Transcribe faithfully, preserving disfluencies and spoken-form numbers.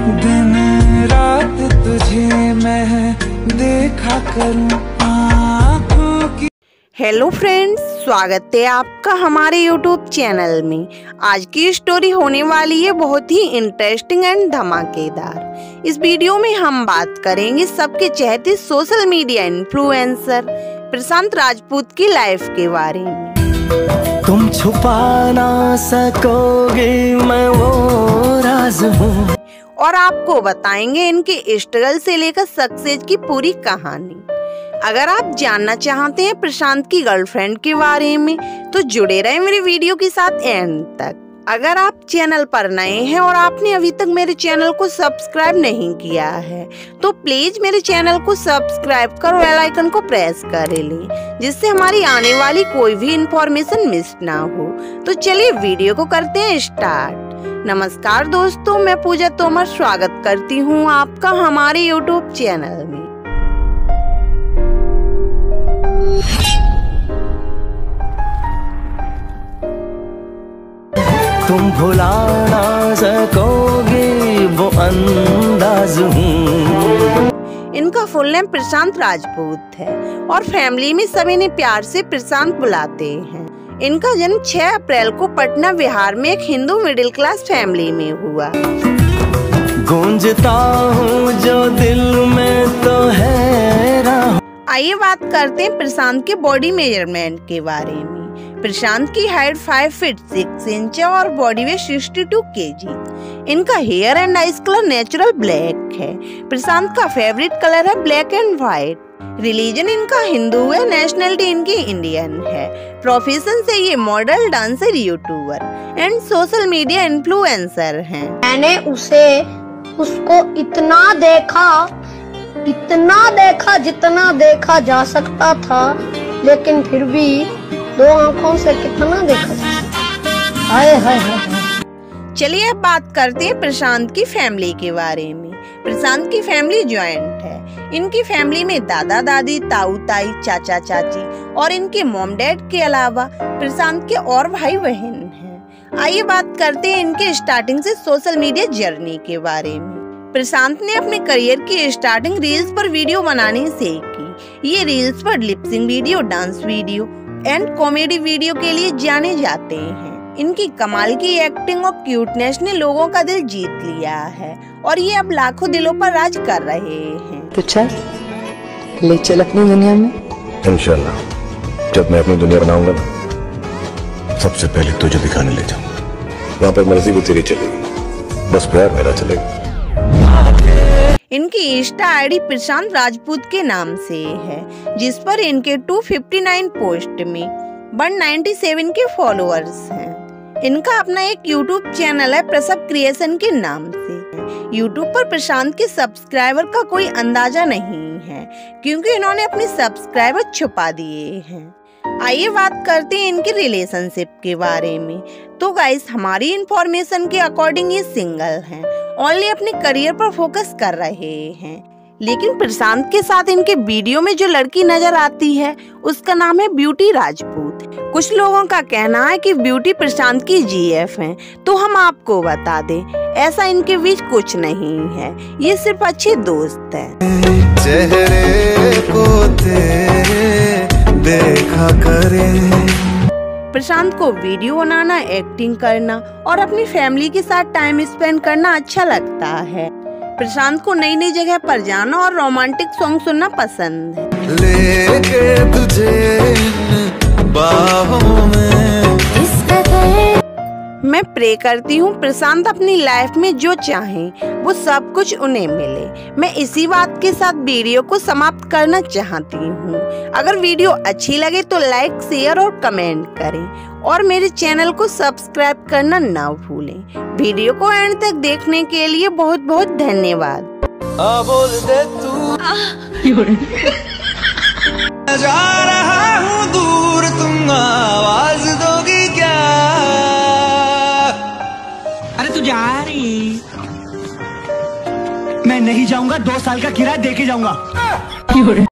दिन रात तुझे मैं देखा करूं आँखों की। हेलो फ्रेंड्स, स्वागत है आपका हमारे यूट्यूब चैनल में। आज की स्टोरी होने वाली है बहुत ही इंटरेस्टिंग एंड धमाकेदार। इस वीडियो में हम बात करेंगे सबके चहेते social media influencer Prashant Rajput की लाइफ के बारे में। तुम छुपा ना सकोगे मैं वो राज हूँ, और आपको बताएंगे इनके स्ट्रगल से लेकर सक्सेस की पूरी कहानी। अगर आप जानना चाहते हैं प्रशांत की गर्लफ्रेंड के बारे में तो जुड़े रहे मेरे वीडियो के साथ एंड तक। अगर आप चैनल पर नए हैं और आपने अभी तक मेरे चैनल को सब्सक्राइब नहीं किया है तो प्लीज मेरे चैनल को सब्सक्राइब कर बेल आइकन को प्रेस कर लें, जिससे हमारी आने वाली कोई भी इंफॉर्मेशन मिस ना हो। तो चलिए वीडियो को करते हैं स्टार्ट। नमस्कार दोस्तों, मैं पूजा तोमर स्वागत करती हूँ आपका हमारे यूट्यूब चैनल में। तुम भुला ना सकोगे वो अंदाज हूँ। इनका फुल नेम प्रशांत राजपूत है और फैमिली में सभी ने प्यार से प्रशांत बुलाते हैं। इनका जन्म छह अप्रैल को पटना बिहार में एक हिंदू मिडिल क्लास फैमिली में हुआ। गूंजता हूँ जो दिल में तो है राह। आइए बात करते हैं प्रशांत के बॉडी मेजरमेंट के बारे में। प्रशांत की height five feet six inch और body weight sixty two KG. इनका hair and eyes colour natural black है। प्रशांत का फेवरेट कलर है ब्लैक एंड व्हाइट। रिलीजन इनका हिंदू है। नेशनलिटी इनकी इंडियन है। प्रोफेशन से ये model, dancer, YouTuber and social media influencer हैं। मैंने उसे उसको इतना देखा इतना देखा जितना देखा जा सकता था, लेकिन फिर भी दो आंखों से कितना देखा जा सकता। हाय हाय हाय। चलिए अब बात करते हैं प्रशांत की फैमिली के बारे में। प्रशांत की फैमिली ज्वाइंट है। इनकी फैमिली में दादा दादी, ताऊ ताई, चाचा चाची और इनके मॉम डैड के अलावा प्रशांत के और भाई बहन हैं। आइए बात करते हैं इनके स्टार्टिंग से सोशल मीडिया जर्नी के बारे में। प्रशांत ने अपने करियर की स्टार्टिंग रील्स पर वीडियो बनाने से की। ये रील्स पर lipsync video, dance video and comedy video के लिए जाने जाते हैं। इनकी कमाल की एक्टिंग और क्यूटनेस ने लोगों का दिल जीत लिया है और ये अब लाखों दिलों पर राज कर रहे हैं। तो चल ले चल अपनी दुनिया में। इंशाल्लाह जब मैं अपनी दुनिया बनाऊंगा ना, सबसे पहले तुझे दिखाने ले जाऊंगा। वहाँ पर मर्जी भी तेरी चलेगी, बस प्यार मेरा चलेगा। इनकी इंस्टा आईडी प्रशांत राजपूत के नाम से है, जिस पर इनके दो सौ उनसठ पोस्ट में एक सौ सत्तानवे के फॉलोअर्स हैं। इनका अपना एक यूट्यूब चैनल है प्रसव क्रिएशन के नाम से। यूट्यूब पर प्रशांत के सब्सक्राइबर का कोई अंदाजा नहीं है, क्योंकि इन्होंने अपने सब्सक्राइबर छुपा दिए हैं। आइए बात करते हैं इनके रिलेशनशिप के बारे में। तो गाइस, हमारी इंफॉर्मेशन के अकॉर्डिंग ये सिंगल हैं, ओनली अपने करियर पर फोकस कर रहे हैं। लेकिन प्रशांत के साथ इनके वीडियो में जो लड़की नजर आती है उसका नाम है ब्यूटी राजपूत। कुछ लोगों का कहना है कि ब्यूटी प्रशांत की जीएफ है, तो हम आपको बता दें ऐसा इनके बीच कुछ नहीं है, ये सिर्फ अच्छे दोस्त हैं। चेहरे को तेरे देखा करे। प्रशांत को वीडियो बनाना, एक्टिंग करना और अपनी फैमिली के साथ टाइम स्पेंड करना अच्छा लगता है। प्रशांत को नई नई जगह पर जाना और रोमांटिक सॉन्ग सुनना पसंद है। लेके तुझे बाहों में। मैं प्रे करती हूँ प्रशांत अपनी लाइफ में जो चाहें वो सब कुछ उन्हें मिले। मैं इसी बात के साथ वीडियो को समाप्त करना चाहती हूँ। अगर वीडियो अच्छी लगे तो लाइक, शेयर और कमेंट करें और मेरे चैनल को सब्सक्राइब करना ना भूलें। वीडियो को एंड तक देखने के लिए बहुत बहुत धन्यवाद। आ बोल दे तू जा रहा हूँ दूर, तुम आवाज दोगी क्या? अरे तू जा रही? मैं नहीं जाऊंगा, दो साल का किराया दे के जाऊंगा।